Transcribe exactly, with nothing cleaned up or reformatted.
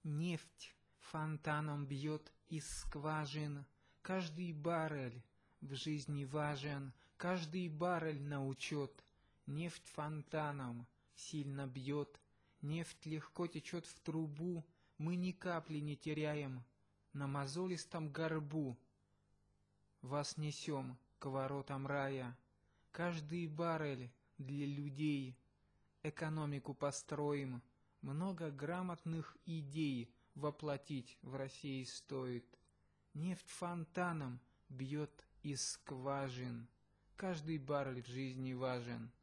Нефть фонтаном бьет из скважин, каждый баррель в жизни важен, каждый баррель на учет. Нефть фонтаном сильно бьет, нефть легко течет в трубу, мы ни капли не теряем на мозолистом горбу. Вас несем к воротам рая, каждый баррель для людей. Экономику построим, много грамотных идей воплотить в России стоит. Нефть фонтаном бьет из скважин, каждый баррель в жизни важен.